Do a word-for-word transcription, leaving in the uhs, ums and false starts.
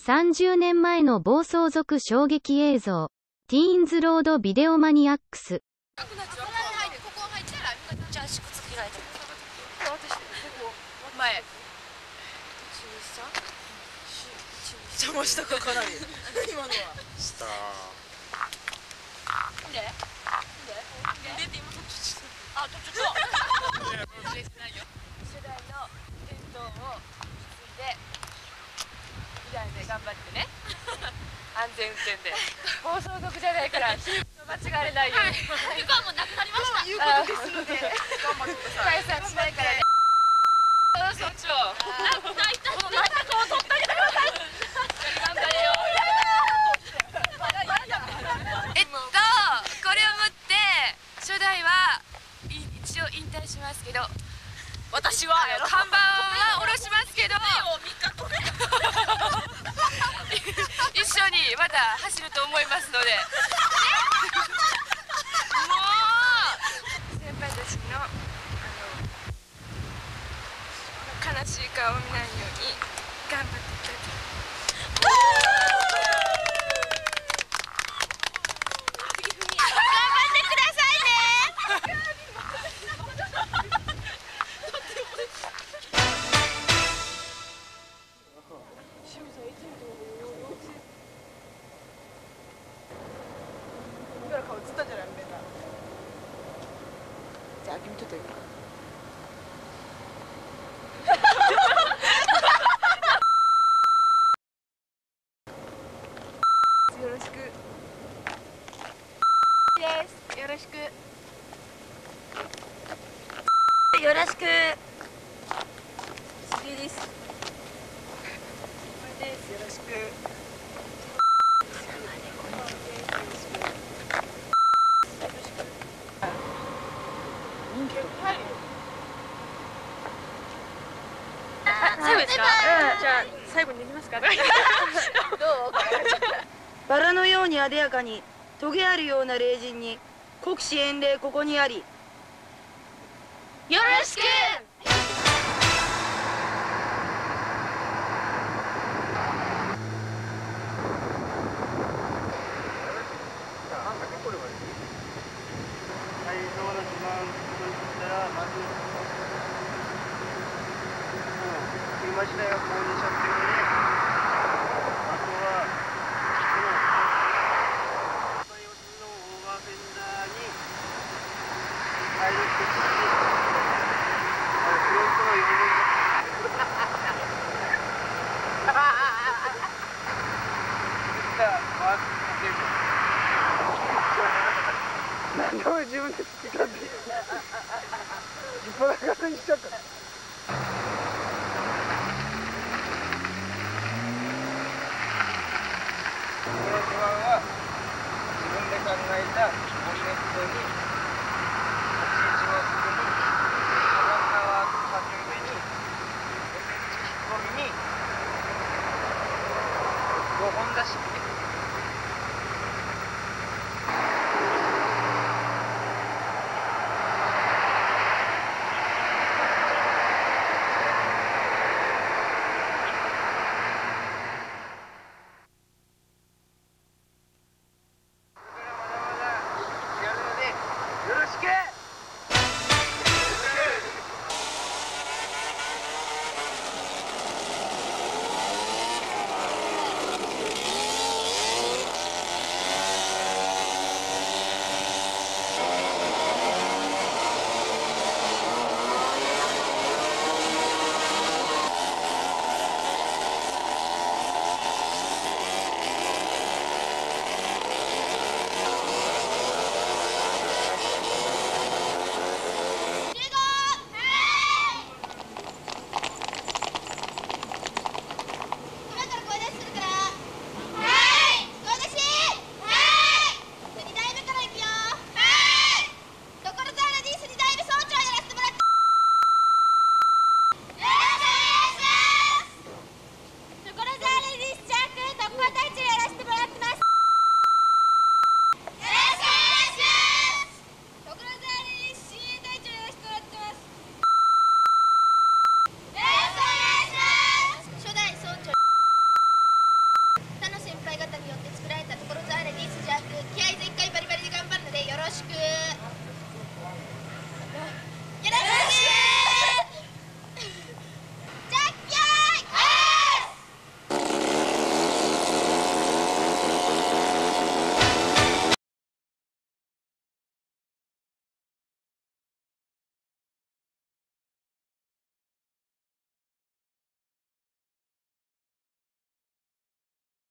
さんじゅうねんまえの暴走族衝撃映像。ティーンズロードビデオマニアックス。 じゃあ足くつけられてる。前。邪魔したかかなり。今のは。した。なんで？なんで？なんでって今途中ちょっと。あ、途中ちょっと。世代の伝統を引き継いで、未来で頑張ってね。安全運転で。暴走族じゃないから、間違われないように。時間もなくなりました。いうことですので、頑張ってください。解散しないからね。そうそう。あ、大体この内角を取ってあげてください。頑張れよ。えっと、これをもって初代は一応引退しますけど、私は看板は下ろしますけど、一緒にまた走ると思いますので。もう先輩たちのあの悲しい顔を見ないように頑張っていきたいと思います。顔映ったじゃない、目が。じゃあ君ちょっとよろしくです。よろしくよろしくスリーです。これです。よろしく。最後ですか？うん、じゃあ最後にできますか？どう？ バラのように艶やかにトゲあるような霊人に国士遠霊ここにあり。 よろしく。 車自体が購入しちゃってるので、あとはこのパイオツのオーバーフェンダーにタイル設置し、あのフロントのよんぶんのなんで俺自分で作ったんだよ。立派な形にしちゃった。考えたボンネットに立ち位置を作り、カバンカバーと先上にごセンチ引っ込みにごほん出しって